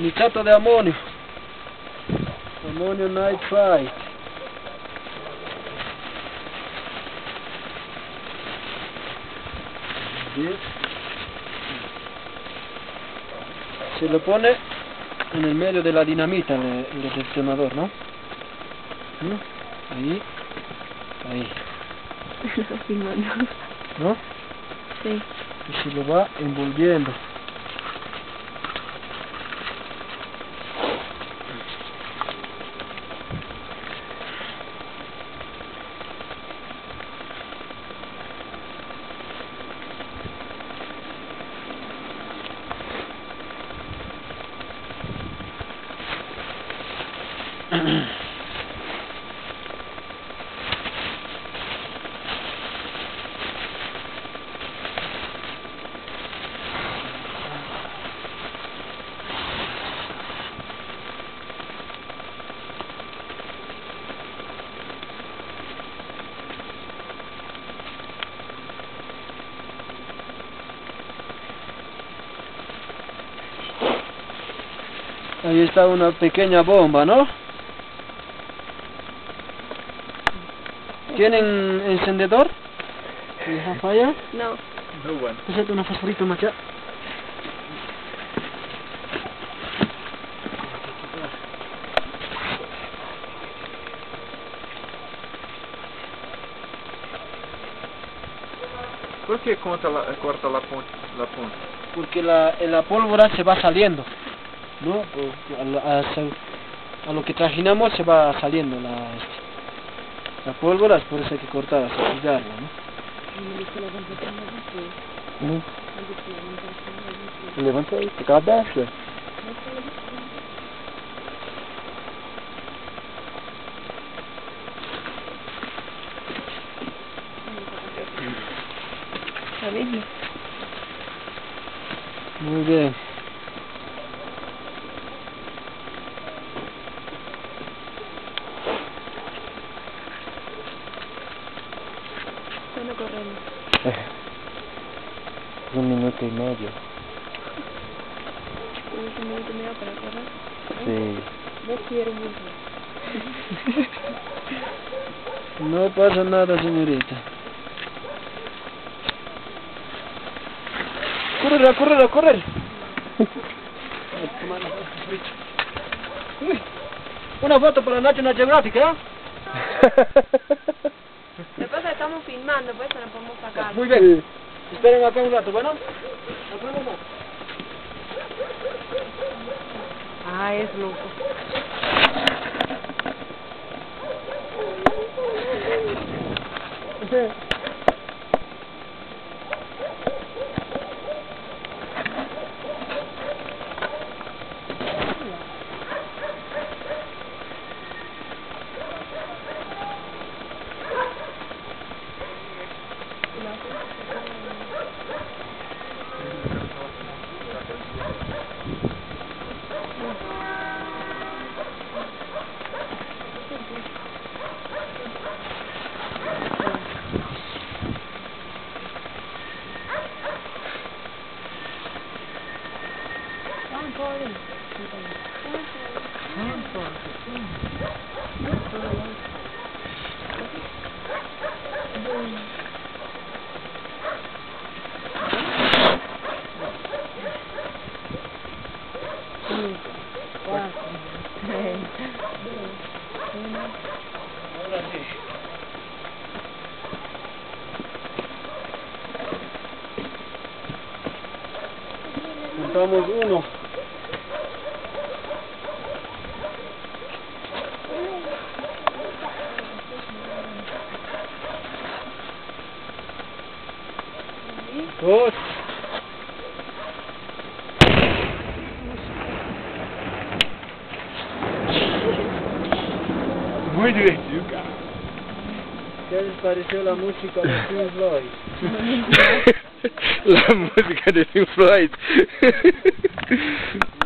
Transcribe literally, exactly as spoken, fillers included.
nitrato de amonio. Amonio nitrite. Bien. Se lo pone en el medio de la dinamita, el, el detonador, ¿no? ¿Mm? Ahí, ahí. ¿No? Sí. Y se lo va envolviendo. Ahí está una pequeña bomba, ¿no? ¿Tienen encendedor? ¿Deja falla? No. Muy bueno. Pásate una fosforito más allá. ¿Por qué corta la, corta la punta? La punta? Porque la, la pólvora se va saliendo, ¿no? A, la- a, a lo que trajinamos se va saliendo la, la pólvora, es por eso hay que cortarla, cepillarla, ¿no? Não. Levanta aí, fica aberta. ¿La misma? Muy bien. ¿Cuándo corremos? Un minuto y medio. ¿Tienes un minuto y medio para correr? Sí. Yo quiero mucho. No pasa nada, señorita. ¡Correr, a correr, a correr! Uy, una foto para National Geographic, ¿eh? Después estamos filmando, pues se la podemos sacar. Muy bien. Esperen acá un rato, ¿bueno? Acá un rato. Ah, es loco. Contamos uno. Dos. Muy divertido, cara. ¿Qué les pareció la música de Pink Floyd? La música de Pink Floyd.